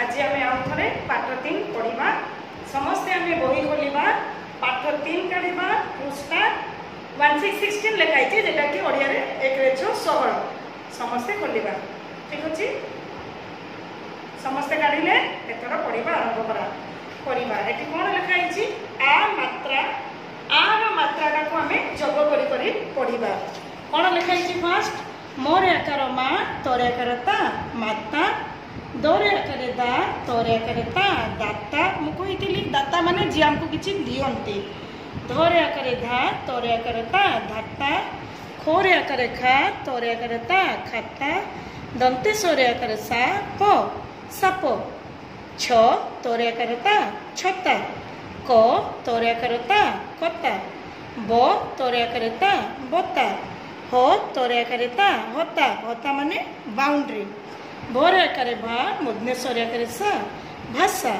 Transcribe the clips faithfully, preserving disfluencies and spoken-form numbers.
आज आम आउ थे पाठ तीन पढ़ा समस्ते आम बही खोलिबा पाठ तीन काढ़ा पृष्ठा वन सिक्स सिक्सटीन लिखाई जेटा कि ओडिया रे एक रेछो षोहल समस्ते खोलिबा ठीक अच्छे समस्ते काढ़िले एथर पढ़ा आरंभ करा पढ़ा ये कौन लिखाई आ मात्रा आर मात्रा को आम जोग करी पढ़ा कौन लिखाई फास्ट मोर आकार माँ तोर आकार ता माता दोरे आकार दा तोर आकार ता दाता मुझे दाता माने जी आमको किसी दियंती धोरे आकार धा तोर आकार ता धाता खोरे आकार खा तोर आकार ता खाता दंते सोरे आकार सा प साप छ तोर आकार ता छता क तोर आकार ता कता ब तोर आकार ता बता हो तोर आकार ता होता होता माने बाउंड्री बोर आकार भा मुद्नेश्वर आकार सा भाषा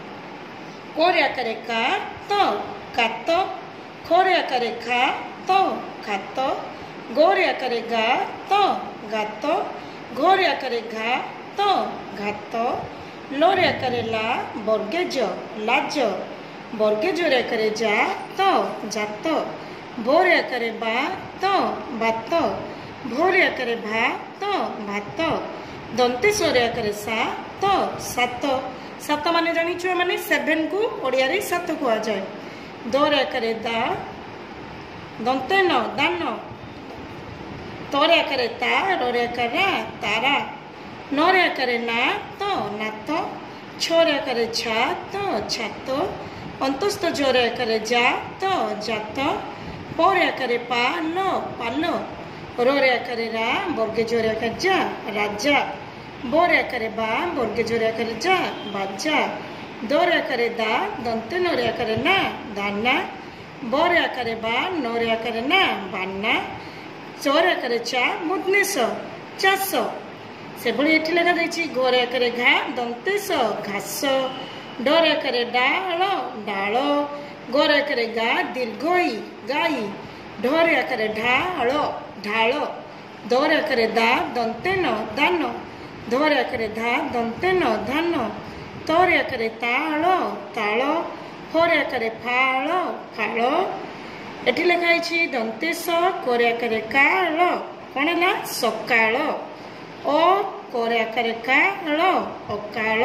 कोर आकार का तो कात खोर आकार खा तो खात गोर आकार गा तो गात घोर आकार घा तो घात लोर आकार ला बर्गेज लाज बर्गेज आकार जा तो जात बोर आकार बा तो बात भोर आकार भा तो भात दंतेश्वर आकार सा तो सात सात माने जानिछु माने सेवन को ओडिया रे सात को आ जाए दोर आकार दा दंतेन दान तोर आकार ता रोर आकार तारा नोर आकार ना तो नात छोर आकार छा तो छात अंतस्थ जोर आकार जा तो जात पोर आकार पा लो पालो रोर आकार रा वर्गे जोर आकार जा राजा बोर आकार बा वर्गे जोर आकार जा बाजा दोर आकार दा दंते नोर आकार ना दाना बोर आकार बा नोर आकार ना बाना चोर आकार चा मुद्नेश चाष से भली एठी लगा जाइछि गोर आकार घा दंतेश घास डोर आकार डाल डाल गोर आकार गा दीर्घई गाई ढोर आकार ढाल ढाल दोर आकार दा दंतेन दान धोर आकार धा दंतेन धान तोर आकार ताल ताल फोर आकार फाल फाल एठी लिखाई दंतेश कोर आकार काल कौन है सकाल ओ कोर आकार काल अकाल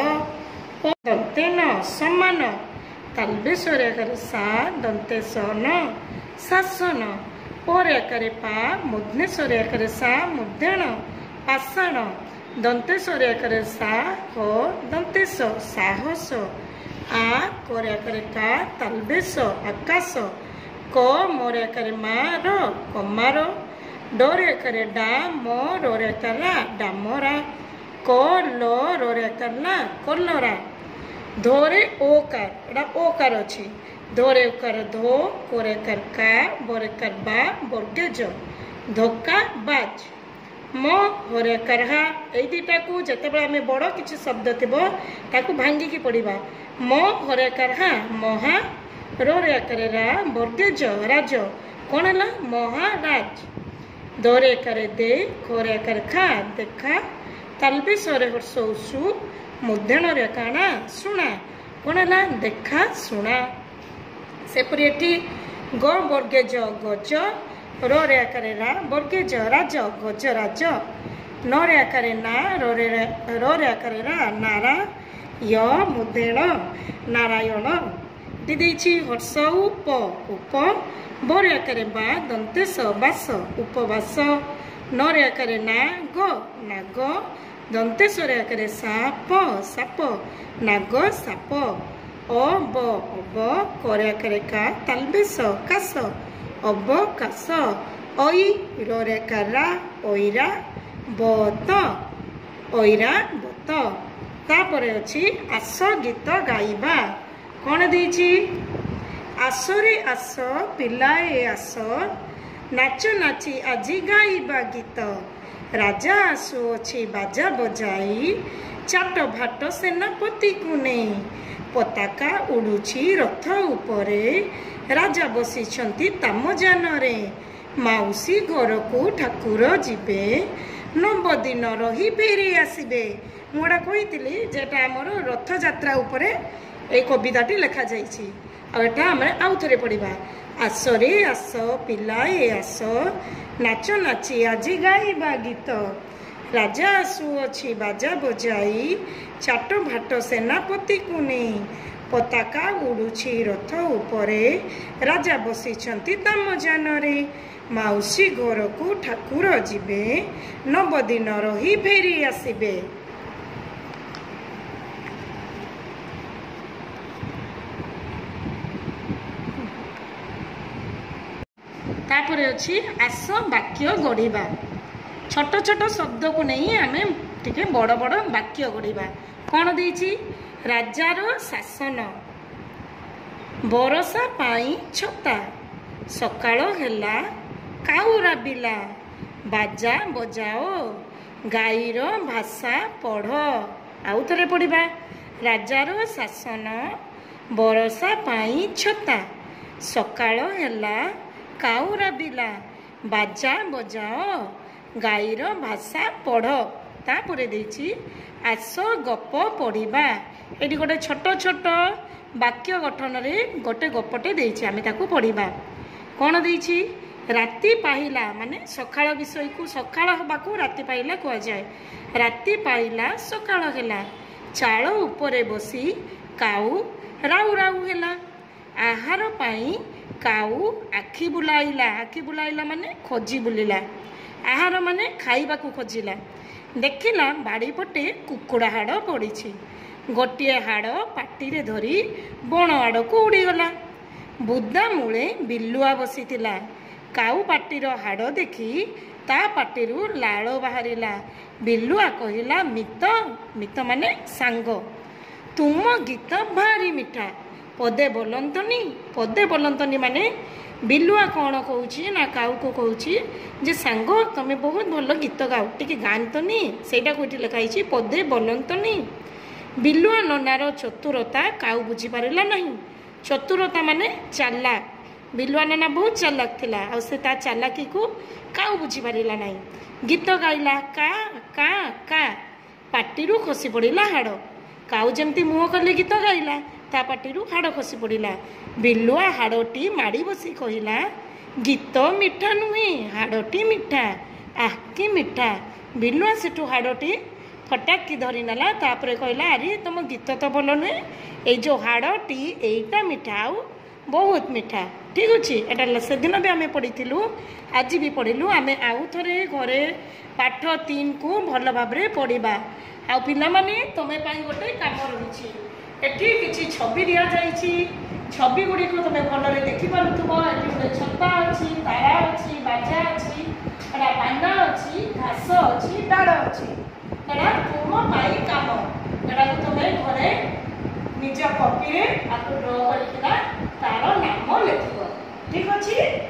दंतेन समान तालबेश्वर आकार सा दंतेश न शासन पोर आकार पा मुद्नेश्वर आकार सा मुद्रण पाषाण दंतेश्वर आकार सा हो दंतेश साहस आ कोर आकार का तालबेश आकाश क मोर आकार मार कमार डोर आकार डा मो रोर आकार डामरा क लो रोर आकार ना कलरा धोरे ओकार एटा ओकार अछि धोरे ओकार धो कोर आकार का बोर आकार बा बर्गेज धोका बाज मो होर आकार हा एई दुटा को जतेबेले आमे बड़ किछि शब्द थिबो ताकू भांगी की पढ़िबा मो होर आकार हा महा रोर आकार रा बर्गेज राज कोन हला महाराज दोरे आकार दे खोर आकार खा देखा तालबेश्वर हर्षौसु मुद्रण रे काना सुना कौन है देखा सुना सेपरी एठी गो बर्गेज गज रोर आकार रा बर्गेज राज गज राज नोर आकार ना रोरे रोर आकार रा नारा य मुद्रण नारायण दीदी हर्ष उप उप बोर आकार बा दंतेश बास उपवास नोर आकार ना गो नाग दंतेश्वर आकार साप साप नाग साप ओ ब अब कोर आकार का तालबेश कास अब कास ओई रोर आकार ओइरा बत ओइरा बत तापर अछि आस गीत गाइबा कौन देछि आसरे आस पिलाए आस नाच नाची आजी गाइबा गीत राजा आसुअछि बाजा बजाई चाट भाट सेनापति को नहीं पताका उड़ुछि रथ उपरे राजा बसिछंती तामजान रे माउसी घर को ठाकुर जीवे नव दिन रही फेरी आसबे मुझा कही जेटा आमर रथयात्रा उपरे ए कविताटी लिखा जाइए आटा आम आउ थे पढ़ा आस रे आस पिलाए आस नाच नाची आज गाइबा गीत राजा आसुअछि बाजा बजाई चाट भाट सेनापति को नहीं पताका उड़ुछि रथ उपरे राजा बसिछंती तामजान रे माउसी घर को ठाकुर जीवे नव दिन रही फेरी आसबे। तापरे अछि आस वाक्य गढ़ा छोट छोट शब्द को नहीं आम टे बड़ बड़ वाक्य गढ़ा कौन देछि राजार शासन बरसा पाई छता सकाळ हेला काऊ राबिला बाजा बजाओ गाईर भाषा पढ़ आउ थे पढ़ा राजार शासन बरसा पाई छता सकाळ हेला काऊ राबिला बाजा बजाओ गाईर भाषा पढ़ तापरे देछि आस गप पढ़ा ये गोटे छोट छोट वाक्य गठन रे गोटे गपटे देछि आमे ताकू पढ़ा कौन देछि राति पाहिला माने सकाळ विषय को सकाळ हबाकू राति पाहिला कह जाए राति पाहिला सकाळ हेला चाळ उपरे बसी काऊ राउ राउ हेला आहार पाई काऊ आखि बुलाइला आखि बुलाइला माने खोजी बुलिला आहार माने खाइबा को खोजिला देखिला बाड़ी पटे कुकुड़ा हाड़ पड़ी गोटे हाड़ पाटी रे धरी बण आड़ को उड़ीगला बुदा मूले बिलुआ बसी काऊ पाटीर हाड़ देखी ता पाटीरू लाल बाहरिला बिलुआ कहिला मित मित माने सांग तुम गीत भारी मिठा पदे बोलंतनी पदे बोलंतनी माने बिलुआ कौन कहूँ ना काऊ को कहूँ जे सांग तुम्हें बहुत भल गीत गाओ टी गातनी सेटा कौटी लिखाई पदे बोलंतनी बिलुआ ननार चतुरता काऊ बुझी पारिला नहीं चतुरता माने चालाक बिलुआ नना बहुत चालाक थिला आ से ता चालाकी को काऊ बुझी पारिला नहीं गीत गाइला का का का पाटीरू खसी पड़िला हाड़ काऊ जमती मुह कले गीत गाइला ता पाटीरू हाड़ खसी पड़िला बिलुआ हाड़टी माड़ी बसी कहिला गीत मिठा नुहे हाड़टी मिठा आह कि मिठा बिलुआ सेठू हाड़टी फटाक की धरी नेला तापरे कहला अरे तुम गीत तो भल नुहे ये जो हाड़टी एटा मिठा आउ बहुत मिठा ठीक अच्छे एटा से दिन भी आम पढ़ी आज भी पढ़लु आम आउ थे घरे पाठ तीन को भल भाव पढ़ा आ पिला माने तुमे गोटे काम रही एटी किसी छवि दि जाइए छवि गुड़ी को तुम भल देखी पारुव ये गोटे छता अच्छी तारा अच्छी बाजा अच्छी एटा पाना अच्छी घास अच्छी डाड़ अच्छी एटा तुम काम एटा तुम घरे निज कॉपी ड्र कर तार नाम लिख ठीक अच्छे।